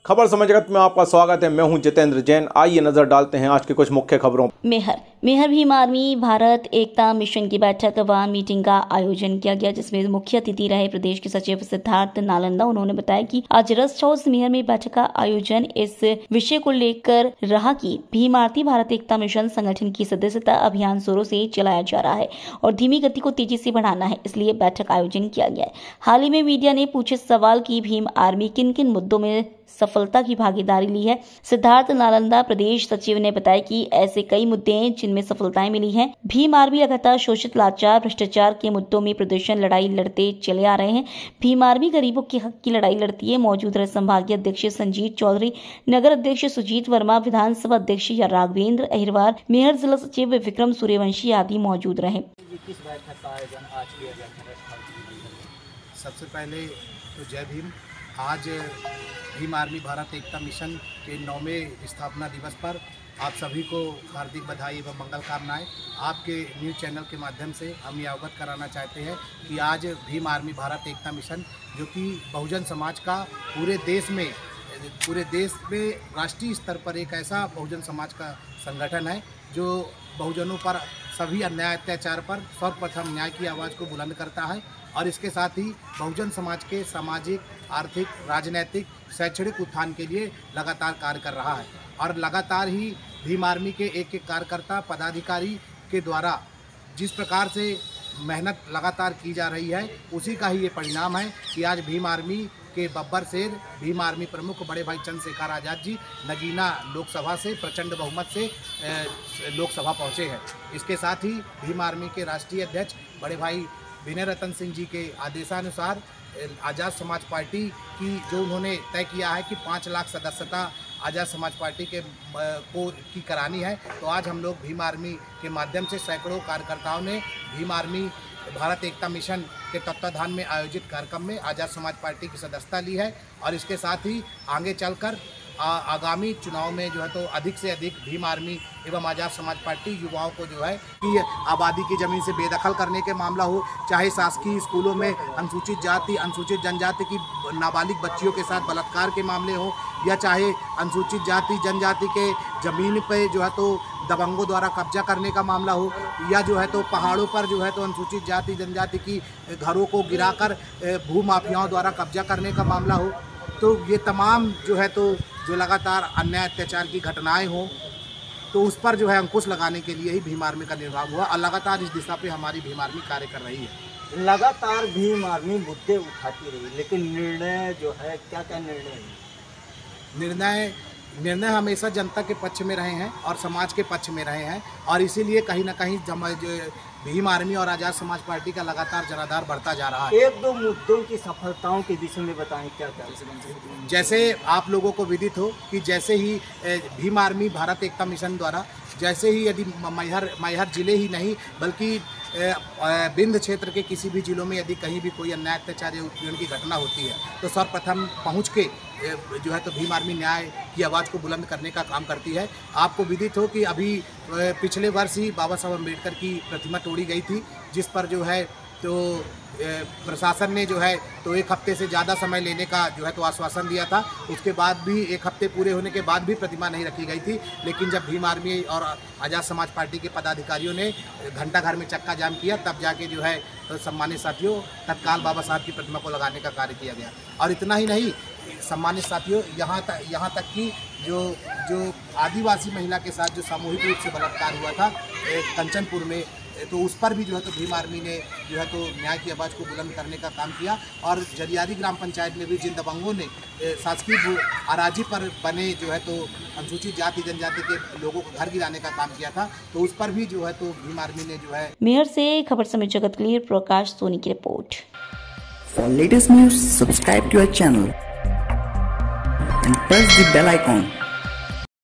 खबर समय जगत में आपका स्वागत है। मैं हूं जितेंद्र जैन। आइए नजर डालते हैं आज की कुछ मुख्य खबरों। मेहर भीम आर्मी भारत एकता मिशन की बैठक वान मीटिंग का आयोजन किया गया, जिसमें मुख्य अतिथि रहे प्रदेश के सचिव सिद्धार्थ नालंदा। उन्होंने बताया कि आज रेस्ट हाउस मेहर में बैठक का आयोजन इस विषय को लेकर रहा कि भीम आर्मी भारत एकता मिशन संगठन की सदस्यता अभियान जोरों से चलाया जा रहा है और धीमी गति को तेजी से बढ़ाना है, इसलिए बैठक आयोजन किया गया है। हाल ही में मीडिया ने पूछे सवाल की भीम आर्मी किन किन मुद्दों में सफलता की भागीदारी ली है। सिद्धार्थ नालंदा प्रदेश सचिव ने बताया कि ऐसे कई मुद्दे हैं जिनमें सफलताएं मिली हैं। भीम आर्मी लगातार शोषित, लाचार, भ्रष्टाचार के मुद्दों में प्रदर्शन लड़ाई लड़ते चले आ रहे हैं। भीम आर्मी गरीबों के हक की लड़ाई लड़ती है। मौजूद रहे संभागीय अध्यक्ष संजीत चौधरी, नगर अध्यक्ष सुजीत वर्मा, विधानसभा अध्यक्ष राघवेंद्र अहिरवार, मेयर जिला सचिव विक्रम सूर्यवंशी आदि मौजूद रहे। सबसे पहले तो जय भीम। आज भीम आर्मी भारत एकता मिशन के 9वें स्थापना दिवस पर आप सभी को हार्दिक बधाई एवं मंगल कामनाएं। आपके न्यूज़ चैनल के माध्यम से हम ये अवगत कराना चाहते हैं कि आज भीम आर्मी भारत एकता मिशन, जो कि बहुजन समाज का पूरे देश में राष्ट्रीय स्तर पर एक ऐसा बहुजन समाज का संगठन है जो बहुजनों पर सभी अन्याय अत्याचार पर सर्वप्रथम न्याय की आवाज़ को बुलंद करता है और इसके साथ ही बहुजन समाज के सामाजिक, आर्थिक, राजनीतिक, शैक्षणिक उत्थान के लिए लगातार कार्य कर रहा है। और लगातार ही भीम आर्मी के एक एक कार्यकर्ता पदाधिकारी के द्वारा जिस प्रकार से मेहनत लगातार की जा रही है, उसी का ही ये परिणाम है कि आज भीम आर्मी के बब्बर शेर, भीम आर्मी प्रमुख बड़े भाई चंद्रशेखर आज़ाद जी नगीना लोकसभा से प्रचंड बहुमत से लोकसभा पहुँचे हैं। इसके साथ ही भीम आर्मी के राष्ट्रीय अध्यक्ष बड़े भाई विनय रतन सिंह जी के आदेशानुसार आज़ाद समाज पार्टी की जो उन्होंने तय किया है कि 5 लाख सदस्यता आज़ाद समाज पार्टी की करानी है, तो आज हम लोग भीम आर्मी के माध्यम से सैकड़ों कार्यकर्ताओं ने भीम आर्मी भारत एकता मिशन के तत्वाधान में आयोजित कार्यक्रम में आज़ाद समाज पार्टी की सदस्यता ली है। और इसके साथ ही आगे चलकर आगामी चुनाव में जो है तो अधिक से अधिक भीम आर्मी एवं आज़ाद समाज पार्टी युवाओं को जो है कि आबादी की ज़मीन से बेदखल करने के मामला हो, चाहे शासकीय स्कूलों में अनुसूचित जाति, अनुसूचित जनजाति की नाबालिग बच्चियों के साथ बलात्कार के मामले हो, या चाहे अनुसूचित जाति जनजाति के ज़मीन पे जो है तो दबंगों द्वारा कब्जा करने का मामला हो, या जो है तो पहाड़ों पर जो है तो अनुसूचित जाति जनजाति की घरों को गिराकर भूमाफियाओं द्वारा कब्जा करने का मामला हो, तो ये तमाम जो है तो जो लगातार अन्याय अत्याचार की घटनाएं हों, तो उस पर जो है अंकुश लगाने के लिए ही भीम आर्मी का निर्माण हुआ और लगातार इस दिशा पे हमारी भीम आर्मी कार्य कर रही है। लगातार भीम आर्मी मुद्दे उठाती रही, लेकिन निर्णय जो है क्या निर्णय हमेशा जनता के पक्ष में रहे हैं और समाज के पक्ष में रहे हैं और इसीलिए कहीं ना कहीं भीम आर्मी और आज़ाद समाज पार्टी का लगातार जनाधार बढ़ता जा रहा है। 1-2 मुद्दों की सफलताओं के विषय में बताएं क्या। जैसे आप लोगों को विदित हो कि जैसे ही भीम आर्मी भारत एकता मिशन द्वारा जैसे ही यदि मैहर जिले ही नहीं बल्कि बिंद क्षेत्र के किसी भी जिलों में यदि कहीं भी कोई अन्याय अत्याचार या उत्पीड़न की घटना होती है तो सर्वप्रथम पहुंच के जो है तो भीम आर्मी न्याय की आवाज़ को बुलंद करने का काम करती है। आपको विदित हो कि अभी पिछले वर्ष ही बाबा साहब अम्बेडकर की प्रतिमा तोड़ी गई थी, जिस पर जो है तो प्रशासन ने जो है तो 1 हफ्ते से ज़्यादा समय लेने का जो है तो आश्वासन दिया था। उसके बाद भी 1 हफ्ते पूरे होने के बाद भी प्रतिमा नहीं रखी गई थी, लेकिन जब भीम आर्मी और आज़ाद समाज पार्टी के पदाधिकारियों ने घंटा घर में चक्का जाम किया, तब जाके जो है तो सम्मानित साथियों तत्काल बाबा साहब की प्रतिमा को लगाने का कार्य किया गया। और इतना ही नहीं, सम्मानित साथियों यहाँ तक कि जो आदिवासी महिला के साथ जो सामूहिक रूप से बलात्कार हुआ था कंचनपुर में, तो उस पर भी जो है तो भीम आर्मी ने जो है तो न्याय की आवाज़ को बुलंद करने का काम किया। और जलियारी ग्राम पंचायत में भी जिन दबंगों ने शासकीय अराजी पर बने जो है तो अनुसूचित जाति जनजाति के लोगों को घर गिराने का काम किया था, तो उस पर भी जो है तो भीम आर्मी ने जो है। मेयर से खबर समय जगत के लिए प्रकाश सोनी की report. For latest news, subscribe to our channel and press the bell icon.